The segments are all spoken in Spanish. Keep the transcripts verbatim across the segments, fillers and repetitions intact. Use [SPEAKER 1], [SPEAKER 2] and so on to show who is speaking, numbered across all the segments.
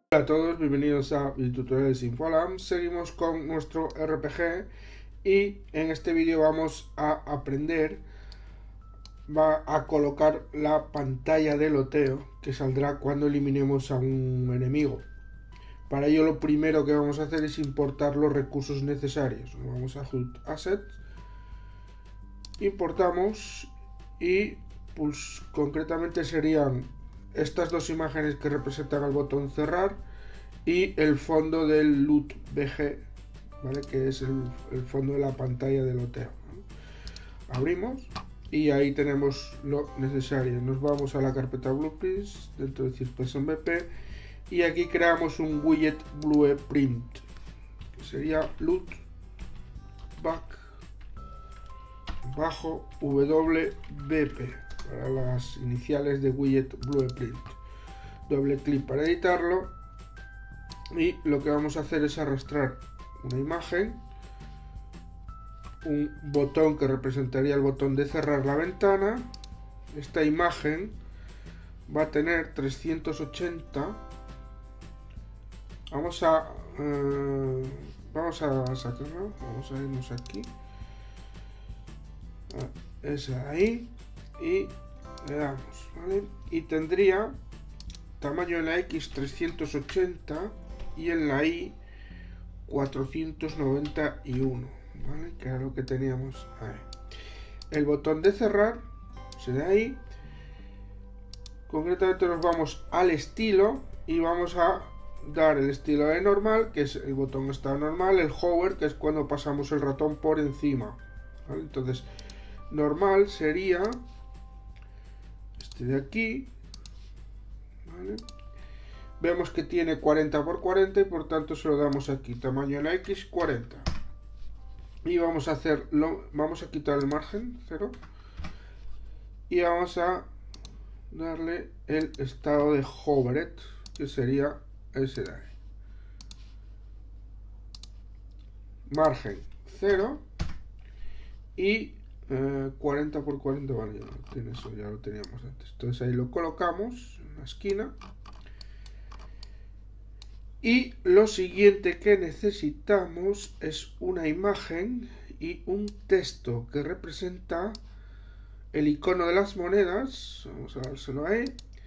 [SPEAKER 1] Hola a todos, bienvenidos a Tutoriales Infolam. Seguimos con nuestro R P G y en este vídeo vamos a aprender va a colocar la pantalla de loteo que saldrá cuando eliminemos a un enemigo. Para ello lo primero que vamos a hacer es importar los recursos necesarios. Vamos a Hult Assets, importamos y pues concretamente serían estas dos imágenes que representan el botón cerrar y el fondo del loot B G, ¿vale? Que es el, el fondo de la pantalla de loteo. Abrimos y ahí tenemos lo necesario. Nos vamos a la carpeta Blueprints dentro de CircuitMP y aquí creamos un widget Blueprint que sería loot back bajo W B P para las iniciales de widget Blueprint. Doble clic para editarlo y lo que vamos a hacer es arrastrar una imagen, un botón que representaría el botón de cerrar la ventana. Esta imagen va a tener trescientos ochenta. Vamos a uh, vamos a sacarlo, vamos a irnos aquí, esa ahí, y le damos, ¿vale? Y tendría tamaño en la X trescientos ochenta y en la Y cuatrocientos noventa y uno, ¿vale? Que era lo que teníamos ahí. El botón de cerrar será ahí. Concretamente nos vamos al estilo y vamos a dar el estilo de normal, que es el botón está normal, el hover, que es cuando pasamos el ratón por encima, ¿vale? Entonces normal sería este de aquí, ¿vale? Vemos que tiene cuarenta por cuarenta y por tanto se lo damos aquí, tamaño en la X cuarenta, y vamos a hacerlo, vamos a quitar el margen cero y vamos a darle el estado de hovered, que sería ese de ahí, margen cero y eh, cuarenta por cuarenta, vale, ya lo tiene, eso ya lo teníamos antes. Entonces ahí lo colocamos en la esquina. Y lo siguiente que necesitamos es una imagen y un texto que representa el icono de las monedas. Vamos a dárselo ahí.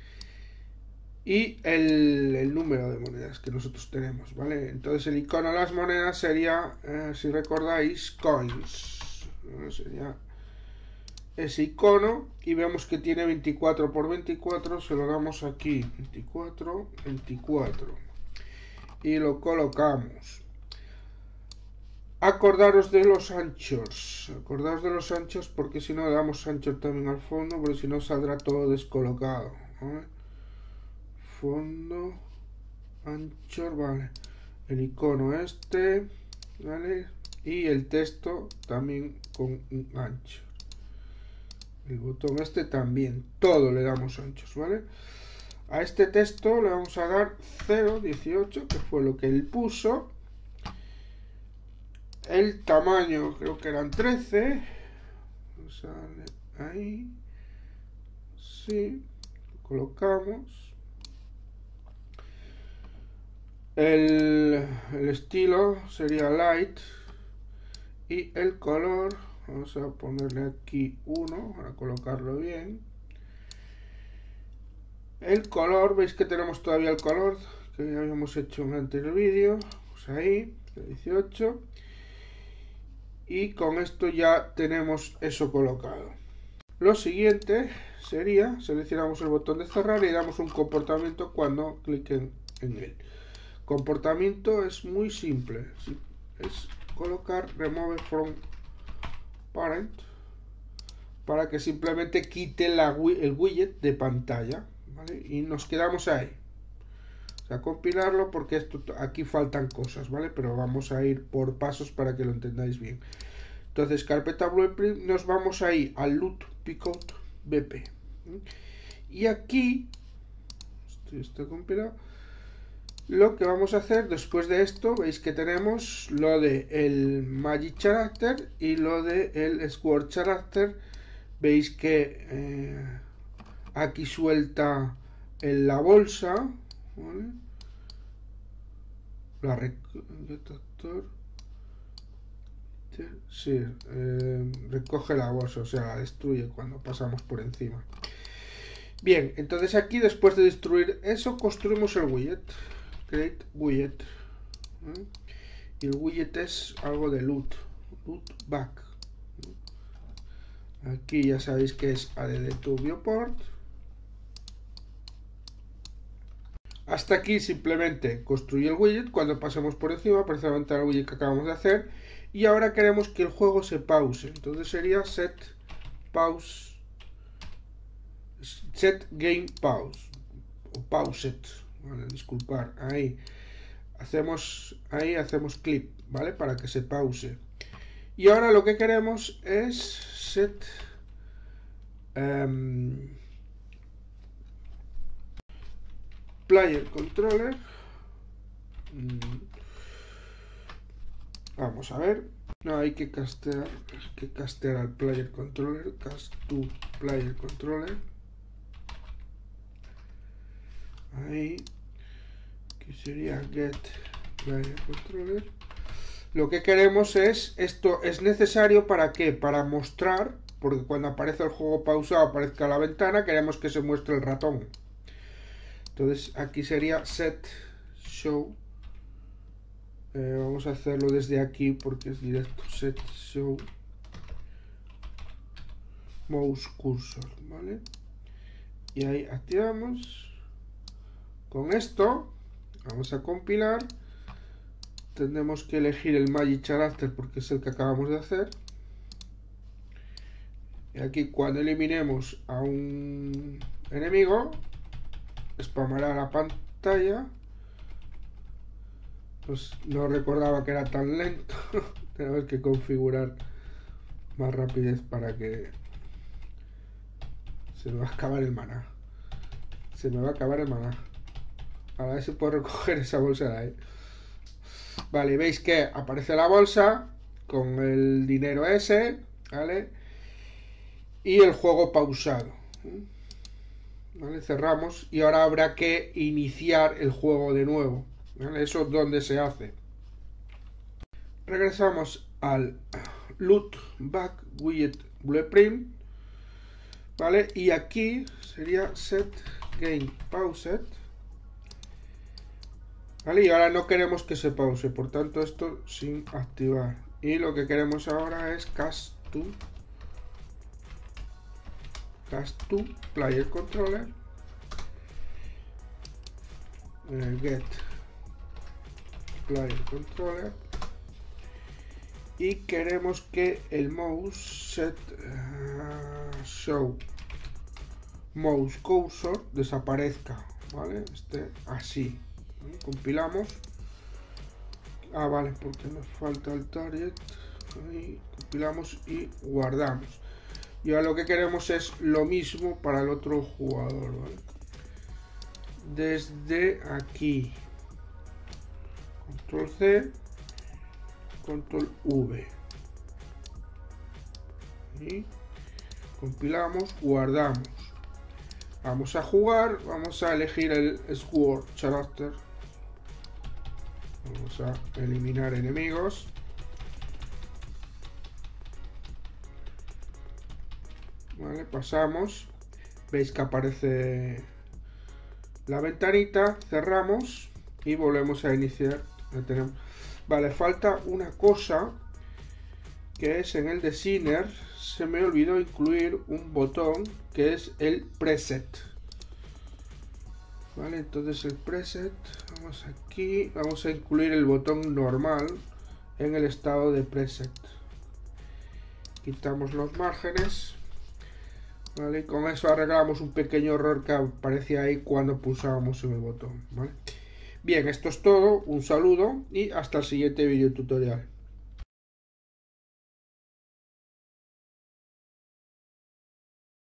[SPEAKER 1] Y el, el número de monedas que nosotros tenemos, ¿vale? Entonces el icono de las monedas sería, eh, si recordáis, coins. ¿No? Sería ese icono y vemos que tiene veinticuatro por veinticuatro. Se lo damos aquí, veinticuatro, veinticuatro. Y lo colocamos. Acordaros de los anchos. Acordaros de los anchos porque si no le damos ancho también al fondo, porque si no saldrá todo descolocado, ¿vale? Fondo, ancho, vale. El icono este, ¿vale? Y el texto también con un ancho. El botón este también. Todo le damos anchos, ¿vale? A este texto le vamos a dar cero coma dieciocho, que fue lo que él puso. El tamaño creo que eran trece. Sale ahí. Sí. Lo colocamos. El, el estilo sería light. Y el color, vamos a ponerle aquí uno para colocarlo bien. El color, veis que tenemos todavía el color que ya habíamos hecho en el anterior vídeo, pues ahí, dieciocho, y con esto ya tenemos eso colocado. Lo siguiente sería, seleccionamos el botón de cerrar y damos un comportamiento cuando cliquen en él. Comportamiento es muy simple, es colocar remove from parent para que simplemente quite la, el widget de pantalla, ¿vale? Y nos quedamos ahí. O sea, compilarlo porque esto, aquí faltan cosas, ¿vale? Pero vamos a ir por pasos para que lo entendáis bien. Entonces, carpeta Blueprint, nos vamos ahí al loot picot B P. Y aquí, esto está compilado. Lo que vamos a hacer después de esto, veis que tenemos lo de el Magic Character y lo de el Sword Character. Veis que eh, aquí suelta en la bolsa, ¿vale? la rec get actor. Sí, eh, recoge la bolsa, o sea, la destruye cuando pasamos por encima. Bien, entonces aquí después de destruir eso construimos el widget. Create widget. ¿eh? Y el widget es algo de loot. Loot back. Aquí ya sabéis que es add to viewport. Hasta aquí simplemente construye el widget. Cuando pasemos por encima aparece la ventana del widget que acabamos de hacer. Y ahora queremos que el juego se pause. Entonces sería set pause. Set game pause. O pause. Vale, disculpar. Ahí. Hacemos, ahí hacemos clip. ¿Vale? Para que se pause. Y ahora lo que queremos es set. Um, player controller. Vamos a ver. No, hay que castear, hay que castear al player controller. Cast to player controller. Ahí. Que sería get player controller. Lo que queremos es, esto es necesario para qué, para mostrar, porque cuando aparece el juego pausado, aparezca la ventana, queremos que se muestre el ratón. Entonces aquí sería set show. Eh, vamos a hacerlo desde aquí porque es directo. Set show mouse cursor, ¿vale? Y ahí activamos. Con esto vamos a compilar. Tendremos que elegir el Magic Character porque es el que acabamos de hacer. Y aquí cuando eliminemos a un enemigo, spamará la pantalla. Pues no recordaba que era tan lento. Tenemos que configurar más rapidez para que se me va a acabar el maná. Se me va a acabar el maná. A ver si puedo recoger esa bolsa de ahí. Vale, veis que aparece la bolsa con el dinero ese, ¿vale? Y el juego pausado. ¿Vale? Cerramos y ahora habrá que iniciar el juego de nuevo. ¿Vale? Eso es donde se hace. Regresamos al loot back widget blueprint, ¿vale? Y aquí sería set game paused, ¿vale? Y ahora no queremos que se pause, por tanto esto sin activar. Y lo que queremos ahora es cast to cast to player controller eh, get player controller y queremos que el mouse set uh, show mouse cursor desaparezca, ¿vale? Este así. ¿Vale? Compilamos. Ah, vale, porque nos falta el target. Ahí compilamos y guardamos. Y ahora lo que queremos es lo mismo para el otro jugador, ¿vale? Desde aquí. Control C, Control V. Y compilamos, guardamos. Vamos a jugar, vamos a elegir el Sword Character. Vamos a eliminar enemigos. Vale, pasamos. Veis que aparece la ventanita, cerramos y volvemos a iniciar. Ya tenemos. Vale, falta una cosa que es en el designer. Se me olvidó incluir un botón que es el preset. Vale, entonces el preset, vamos aquí, vamos a incluir el botón normal en el estado de preset. Quitamos los márgenes. Vale, y con eso arreglamos un pequeño error que aparecía ahí cuando pulsábamos en el botón. Vale. Bien, esto es todo, un saludo y hasta el siguiente video tutorial.